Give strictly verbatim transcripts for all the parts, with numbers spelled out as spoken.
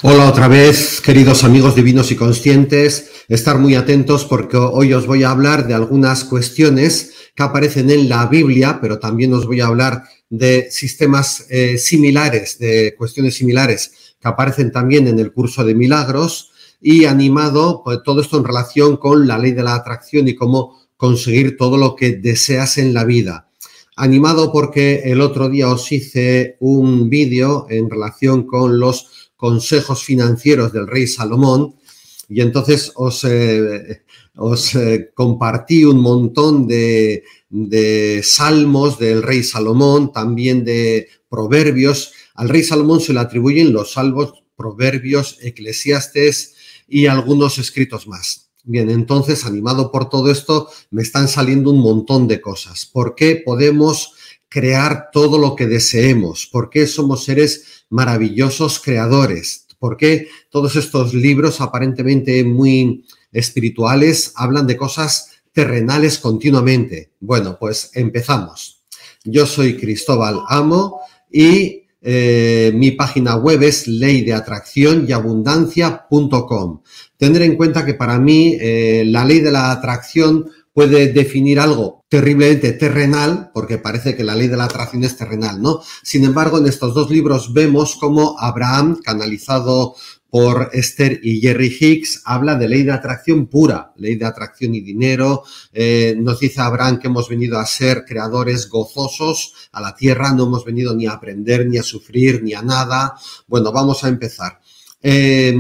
Hola otra vez, queridos amigos divinos y conscientes. Estar muy atentos porque hoy os voy a hablar de algunas cuestiones que aparecen en la Biblia, pero también os voy a hablar de sistemas eh, similares, de cuestiones similares que aparecen también en el curso de milagros y animado pues, todo esto en relación con la ley de la atracción y cómo conseguir todo lo que deseas en la vida. Animado porque el otro día os hice un vídeo en relación con los consejos financieros del rey Salomón y entonces os, eh, os eh, compartí un montón de, de salmos del rey Salomón, también de proverbios. Al rey Salomón se le atribuyen los salmos, proverbios, eclesiastes y algunos escritos más. Bien, entonces, animado por todo esto, me están saliendo un montón de cosas. ¿Por qué podemos crear todo lo que deseemos? ¿Por qué somos seres maravillosos creadores? ¿Por qué todos estos libros aparentemente muy espirituales hablan de cosas terrenales continuamente? Bueno, pues empezamos. Yo soy Cristóbal Amo y eh, mi página web es ley de atracción y abundancia punto com. Tendré en cuenta que para mí eh, la ley de la atracción puede definir algo terriblemente terrenal, porque parece que la ley de la atracción es terrenal, ¿no? Sin embargo, en estos dos libros vemos cómo Abraham, canalizado por Esther y Jerry Hicks, habla de ley de atracción pura, ley de atracción y dinero. Eh, nos dice Abraham que hemos venido a ser creadores gozosos a la tierra, no hemos venido ni a aprender, ni a sufrir, ni a nada. Bueno, vamos a empezar. Eh,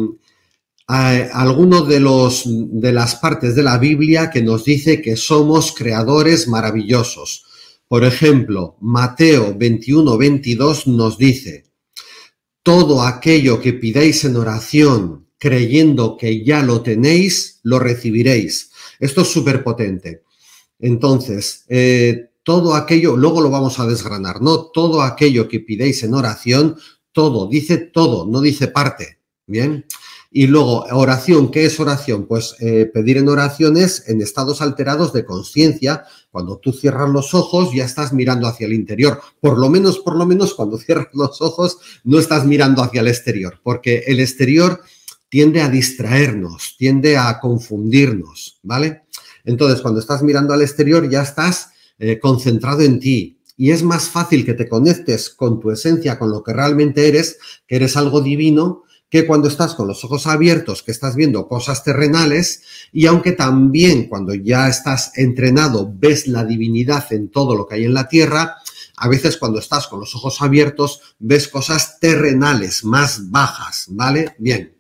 alguno de los de las partes de la Biblia que nos dice que somos creadores maravillosos. Por ejemplo, Mateo veintiuno veintidós nos dice: todo aquello que pidáis en oración, creyendo que ya lo tenéis, lo recibiréis. Esto es súper potente. Entonces, eh, todo aquello, luego lo vamos a desgranar, ¿no? Todo aquello que pidáis en oración, todo, dice todo, no dice parte. Bien. Y luego, oración, ¿qué es oración? Pues eh, pedir en oraciones en estados alterados de conciencia. Cuando tú cierras los ojos ya estás mirando hacia el interior. Por lo menos, por lo menos cuando cierras los ojos no estás mirando hacia el exterior, porque el exterior tiende a distraernos, tiende a confundirnos, ¿vale? Entonces, cuando estás mirando al exterior ya estás eh, concentrado en ti. Y es más fácil que te conectes con tu esencia, con lo que realmente eres, que eres algo divino, que cuando estás con los ojos abiertos, que estás viendo cosas terrenales, y aunque también cuando ya estás entrenado ves la divinidad en todo lo que hay en la tierra, a veces cuando estás con los ojos abiertos ves cosas terrenales, más bajas, ¿vale? Bien,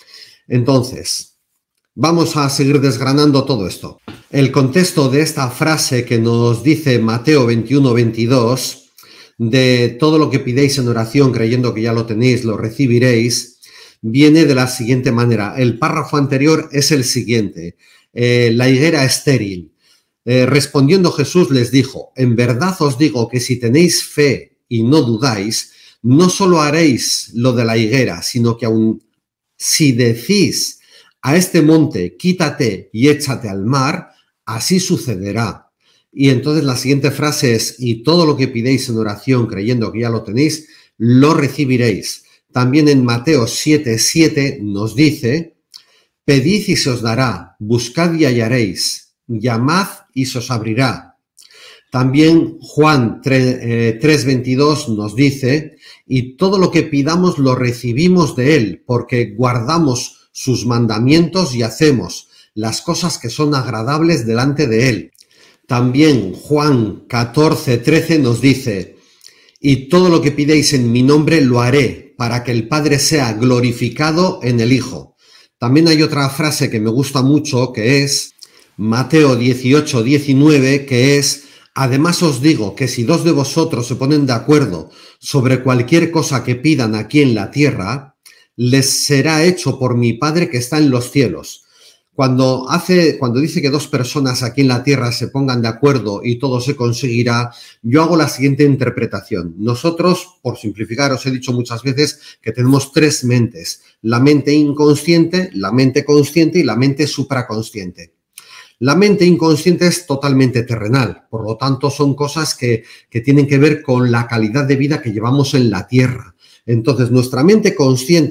entonces, vamos a seguir desgranando todo esto. El contexto de esta frase que nos dice Mateo veintiuno veintidós, de todo lo que pidéis en oración creyendo que ya lo tenéis, lo recibiréis, viene de la siguiente manera. El párrafo anterior es el siguiente. Eh, la higuera estéril. Eh, respondiendo Jesús les dijo: en verdad os digo que si tenéis fe y no dudáis, no solo haréis lo de la higuera, sino que aun si decís a este monte, quítate y échate al mar, así sucederá. Y entonces la siguiente frase es: y todo lo que pidéis en oración creyendo que ya lo tenéis, lo recibiréis. También en Mateo siete siete nos dice: pedid y se os dará, buscad y hallaréis, llamad y se os abrirá. También Juan tres veintidós nos dice: y todo lo que pidamos lo recibimos de él, porque guardamos sus mandamientos y hacemos las cosas que son agradables delante de él. También Juan catorce trece nos dice: y todo lo que pidéis en mi nombre lo haré, para que el Padre sea glorificado en el Hijo. También hay otra frase que me gusta mucho, que es Mateo dieciocho diecinueve, que es: además os digo que si dos de vosotros se ponen de acuerdo sobre cualquier cosa que pidan aquí en la tierra, les será hecho por mi Padre que está en los cielos. Cuando, hace, cuando dice que dos personas aquí en la tierra se pongan de acuerdo y todo se conseguirá, yo hago la siguiente interpretación. Nosotros, por simplificar, os he dicho muchas veces que tenemos tres mentes: la mente inconsciente, la mente consciente y la mente supraconsciente. La mente inconsciente es totalmente terrenal, por lo tanto son cosas que, que tienen que ver con la calidad de vida que llevamos en la tierra. Entonces, nuestra mente consciente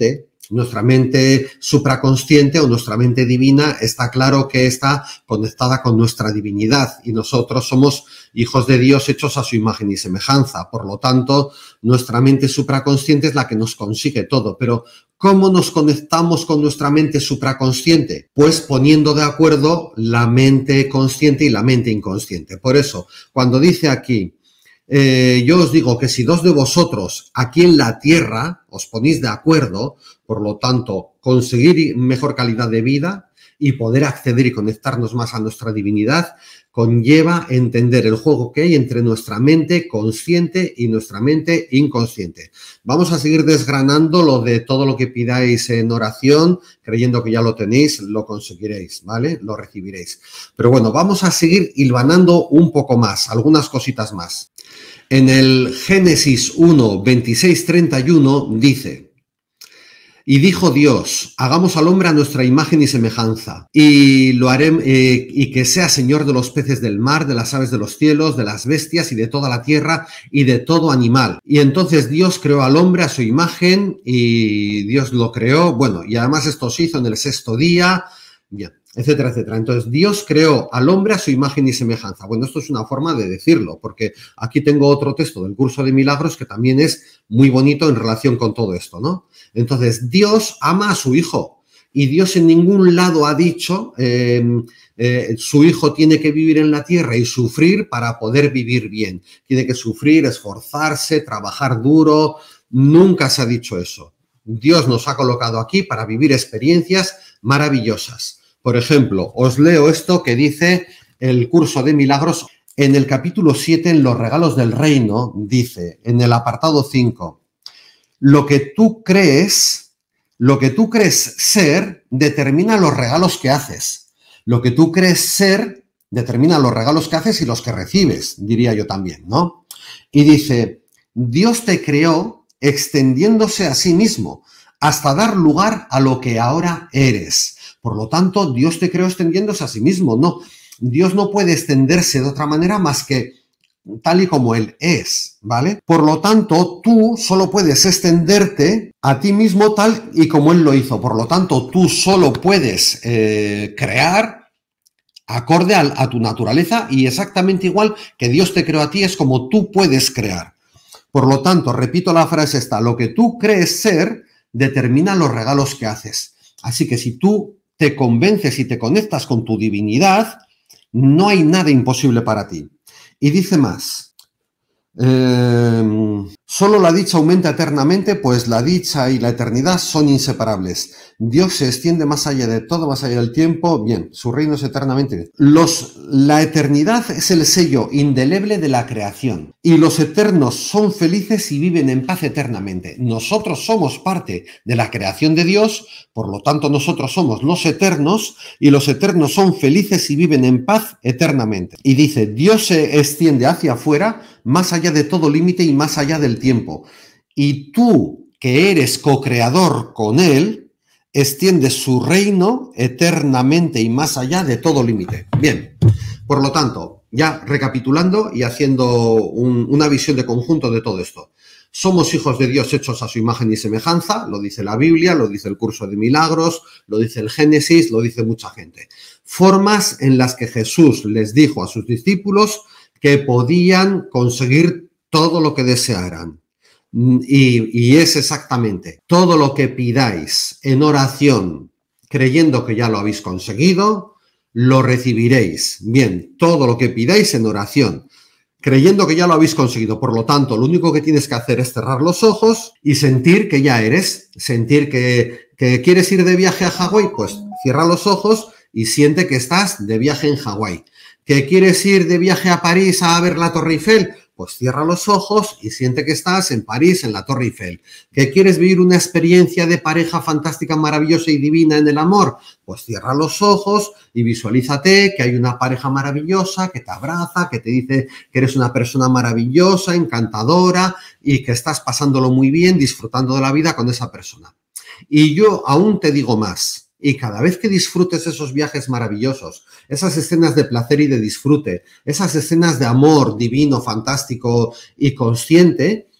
Nuestra mente supraconsciente o nuestra mente divina está claro que está conectada con nuestra divinidad y nosotros somos hijos de Dios hechos a su imagen y semejanza. Por lo tanto, nuestra mente supraconsciente es la que nos consigue todo. Pero, ¿cómo nos conectamos con nuestra mente supraconsciente? Pues poniendo de acuerdo la mente consciente y la mente inconsciente. Por eso, cuando dice aquí, Eh, yo os digo que si dos de vosotros aquí en la tierra os ponéis de acuerdo, por lo tanto, conseguir mejor calidad de vida y poder acceder y conectarnos más a nuestra divinidad, conlleva entender el juego que hay entre nuestra mente consciente y nuestra mente inconsciente. Vamos a seguir desgranando lo de todo lo que pidáis en oración, creyendo que ya lo tenéis, lo conseguiréis, ¿vale? Lo recibiréis. Pero bueno, vamos a seguir hilvanando un poco más, algunas cositas más. En el Génesis uno, veintiséis, treinta y uno dice: y dijo Dios, hagamos al hombre a nuestra imagen y semejanza, y lo haré, eh, y que sea señor de los peces del mar, de las aves de los cielos, de las bestias y de toda la tierra y de todo animal. Y entonces Dios creó al hombre a su imagen y Dios lo creó, bueno, y además esto se hizo en el sexto día, bien, etcétera, etcétera. Entonces, Dios creó al hombre a su imagen y semejanza. Bueno, esto es una forma de decirlo, porque aquí tengo otro texto del curso de milagros que también es muy bonito en relación con todo esto, ¿no? Entonces, Dios ama a su hijo y Dios en ningún lado ha dicho eh, eh, su hijo tiene que vivir en la tierra y sufrir para poder vivir bien. Tiene que sufrir, esforzarse, trabajar duro. Nunca se ha dicho eso. Dios nos ha colocado aquí para vivir experiencias maravillosas. Por ejemplo, os leo esto que dice el curso de milagros en el capítulo siete, en los regalos del reino, dice, en el apartado cinco, lo que tú crees, lo que tú crees ser, determina los regalos que haces. Lo que tú crees ser, determina los regalos que haces y los que recibes, diría yo también, ¿no? Y dice, Dios te creó extendiéndose a sí mismo hasta dar lugar a lo que ahora eres. Por lo tanto, Dios te creó extendiéndose a sí mismo. No, Dios no puede extenderse de otra manera más que tal y como Él es, ¿vale? Por lo tanto, tú solo puedes extenderte a ti mismo tal y como Él lo hizo. Por lo tanto, tú solo puedes eh, crear acorde a, a tu naturaleza y exactamente igual que Dios te creó a ti es como tú puedes crear. Por lo tanto, repito la frase esta, lo que tú crees ser determina los regalos que haces. Así que si tú te convences y te conectas con tu divinidad, no hay nada imposible para ti. Y dice más, eh, solo la dicha aumenta eternamente, pues la dicha y la eternidad son inseparables. Dios se extiende más allá de todo, más allá del tiempo. Bien, su reino es eternamente. Los, la eternidad es el sello indeleble de la creación. Y los eternos son felices y viven en paz eternamente. Nosotros somos parte de la creación de Dios, por lo tanto nosotros somos los eternos y los eternos son felices y viven en paz eternamente. Y dice, Dios se extiende hacia afuera, más allá de todo límite y más allá del tiempo. Y tú, que eres co-creador con Él, extiendes su reino eternamente y más allá de todo límite. Bien, por lo tanto, ya recapitulando y haciendo un, una visión de conjunto de todo esto. Somos hijos de Dios hechos a su imagen y semejanza, lo dice la Biblia, lo dice el curso de milagros, lo dice el Génesis, lo dice mucha gente. Formas en las que Jesús les dijo a sus discípulos que podían conseguir todo lo que desearan. Y, y es exactamente todo lo que pidáis en oración, creyendo que ya lo habéis conseguido, lo recibiréis. Bien, todo lo que pidáis en oración, creyendo que ya lo habéis conseguido. Por lo tanto, lo único que tienes que hacer es cerrar los ojos y sentir que ya eres. Sentir que, que quieres ir de viaje a Hawái, pues cierra los ojos y siente que estás de viaje en Hawái. ¿Que quieres ir de viaje a París a ver la Torre Eiffel? Pues cierra los ojos y siente que estás en París, en la Torre Eiffel. ¿Que quieres vivir una experiencia de pareja fantástica, maravillosa y divina en el amor? Pues cierra los ojos y visualízate que hay una pareja maravillosa que te abraza, que te dice que eres una persona maravillosa, encantadora y que estás pasándolo muy bien, disfrutando de la vida con esa persona. Y yo aún te digo más. Y cada vez que disfrutes esos viajes maravillosos, esas escenas de placer y de disfrute, esas escenas de amor divino, fantástico y consciente,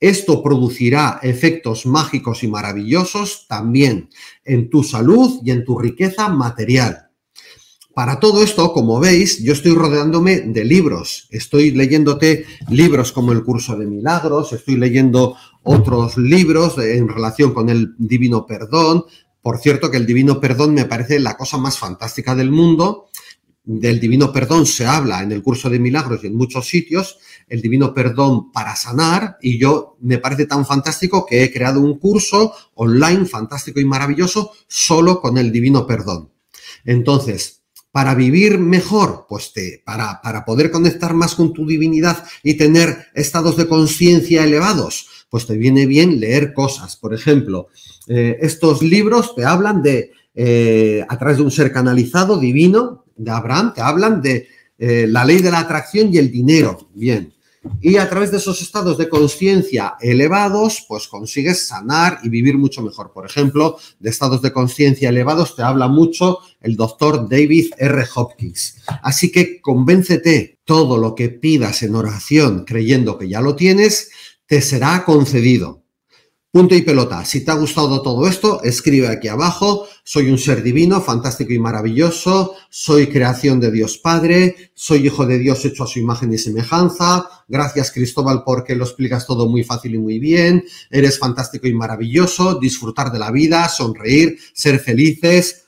Esto producirá efectos mágicos y maravillosos también en tu salud y en tu riqueza material. Para todo esto, como veis, yo estoy rodeándome de libros. Estoy leyéndote libros como el Curso de Milagros, estoy leyendo otros libros en relación con el Divino Perdón. Por cierto, que el Divino Perdón me parece la cosa más fantástica del mundo. Del Divino Perdón se habla en el Curso de Milagros y en muchos sitios, el Divino Perdón para sanar, y yo me parece tan fantástico que he creado un curso online fantástico y maravilloso solo con el Divino Perdón. Entonces, para vivir mejor, pues te, para, para poder conectar más con tu divinidad y tener estados de conciencia elevados, pues te viene bien leer cosas. Por ejemplo, eh, estos libros te hablan de, eh, a través de un ser canalizado divino, de Abraham, te hablan de eh, la ley de la atracción y el dinero. Bien. Y a través de esos estados de conciencia elevados, pues consigues sanar y vivir mucho mejor. Por ejemplo, de estados de conciencia elevados te habla mucho el doctor David R. Hopkins. Así que convéncete, todo lo que pidas en oración creyendo que ya lo tienes, te será concedido. Punto y pelota. Si te ha gustado todo esto, escribe aquí abajo: soy un ser divino, fantástico y maravilloso, soy creación de Dios Padre, soy hijo de Dios hecho a su imagen y semejanza, gracias Cristóbal porque lo explicas todo muy fácil y muy bien, eres fantástico y maravilloso, disfrutar de la vida, sonreír, ser felices.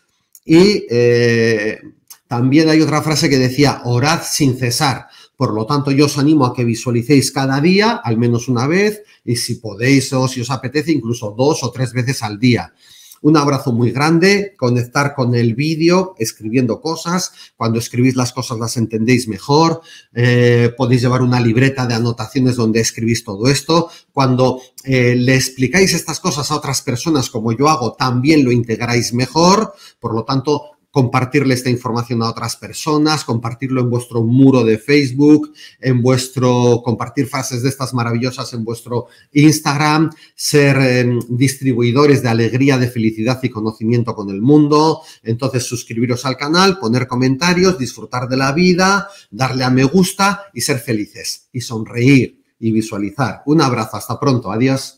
Y eh, también hay otra frase que decía: orad sin cesar. Por lo tanto, yo os animo a que visualicéis cada día, al menos una vez, y si podéis o si os apetece, incluso dos o tres veces al día. Un abrazo muy grande, conectar con el vídeo, escribiendo cosas. Cuando escribís las cosas las entendéis mejor. Eh, podéis llevar una libreta de anotaciones donde escribís todo esto. Cuando eh, le explicáis estas cosas a otras personas, como yo hago, también lo integráis mejor. Por lo tanto, compartirle esta información a otras personas, compartirlo en vuestro muro de Facebook, en vuestro, compartir frases de estas maravillosas en vuestro Instagram, ser eh, distribuidores de alegría, de felicidad y conocimiento con el mundo. Entonces, suscribiros al canal, poner comentarios, disfrutar de la vida, darle a me gusta y ser felices y sonreír y visualizar. Un abrazo, hasta pronto, adiós.